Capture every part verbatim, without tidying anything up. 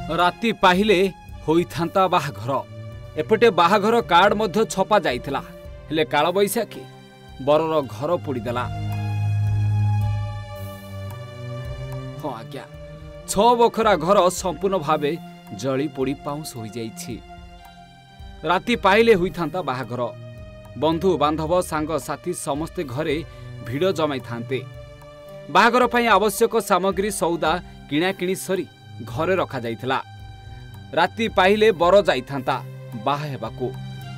राति पाहिले होइथांता बाहाघर एपटे बाहाघर कार्ड मध्य छपा जाइथिला हेले काल बैशाखी बरर घर पोड़ीदेला। हाँ आज्ञा छ बखरा घर संपूर्ण भावे जली पोड़ी पाउंस हो जाइछि। राति पाहिले होइथांता बाहाघर बंधु बांधव सांग साथी समस्ते घरे भिड़ जमाई थांते। बाहाघर पई आवश्यक सामग्री सौदा किणा किणी सरी घरे रखा जाइथिला। राति पाहिले बर जाइथांता बाहा हेबाकू।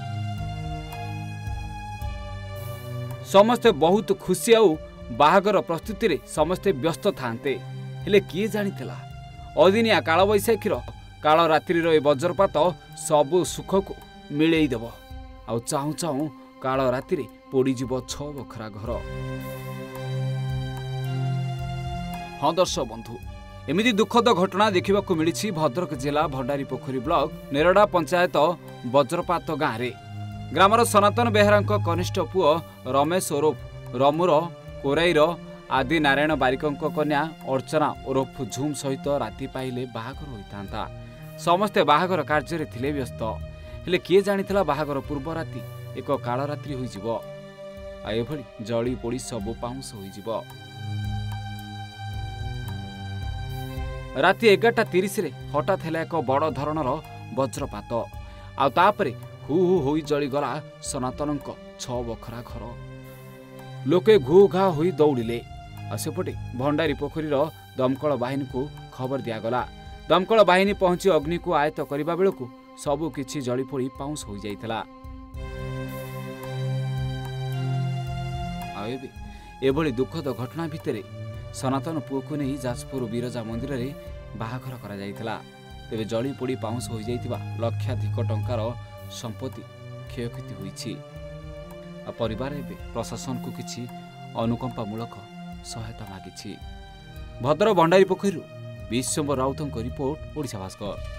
समस्ते बहुत खुशी आउ बाहाघर प्रस्तुति रे समस्ते व्यस्त थांते। हेले किए जानिथिला अदिनिया काल बैशाखीर काल रात्रि रो ए वज्रपात सबु सुख को मिलेई देबो आउ चाहू चाहू काल रात्रि रे पोड़ी जीवो छ बखरा घर। हाँ दर्शक बंधु एमिति दुखद घटना देखा मिली भद्रक जिला भंडारीपोखरी ब्लॉक नेरडा पंचायत वज्रपात गाँव में। ग्रामर सनातन बेहरा कनिष्ठ पुओ रमेश ओरफ रमुर कोराईर आदि नारायण बारिकों कन्या अर्चना ओरफ झुम सहित राति पाइले बाहाघर होइतांता। समस्ते बाहाघर कार्य थिले व्यस्त हेले किए जानिथिला बाहाघर पूर्व राति एक काल रात्रि होइजिवो आ एभली जली पोड़ी सबु पाउंस होइजिवो। राति एगारटा तीस रे हठात है एक बड़ धरणर वज्रपात आ तापरे हु हु होई जलीगला सनातन छ बखरा घर। लोके घू घा होई दौड़िले आ सेपटे भंडारी पोखरीर दमकल बाहिनी को खबर दियागला। दमकल बाहिनी पहुंची अग्नि को आयत्त करबा बेलकु सबु किछि जली पोड़ी पाउंस हो जाइतला। आ एबे एभली दुखद घटना भितरे सनातन पुओ को नहीं जाजपुर बिरजा मंदिर रे बाहाघर करा जाइतला। तेबे जली पोड़ी पाउंस हो जाइतिबा लक्षाधिक टंकार संपत्ति क्षयक्षति होइछि। आ परिवार एबे प्रशासन को किछि अनुकंपामूलक सहायता मागिछि। भद्र भंडारी पोखरी विश्वम्बर राउतଙ୍କ रिपोर्ट ओडिशा भास्कर।